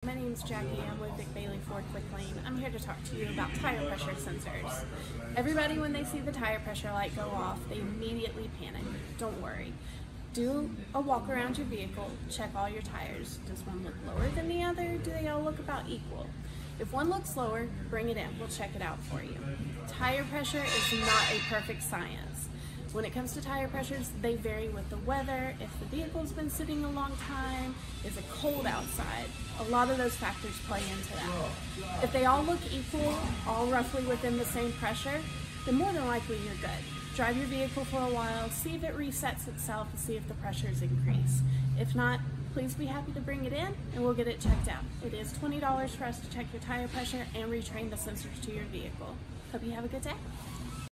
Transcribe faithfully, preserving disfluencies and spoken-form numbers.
my name is Jackie. I'm with Vic Bailey Ford Lincoln. I'm here to talk to you about tire pressure sensors. Everybody, when they see the tire pressure light go off, they immediately panic. Don't worry. Do a walk around your vehicle, check all your tires. Does one look lower than the other? Do they all look about equal? If one looks lower, bring it in. We'll check it out for you. Tire pressure is not a perfect science. When it comes to tire pressures, they vary with the weather, if the vehicle's been sitting a long time, is it cold outside? A lot of those factors play into that. If they all look equal, all roughly within the same pressure, then more than likely you're good. Drive your vehicle for a while, see if it resets itself, and see if the pressures increase. If not, please be happy to bring it in and we'll get it checked out. It is twenty dollars for us to check your tire pressure and retrain the sensors to your vehicle. Hope you have a good day.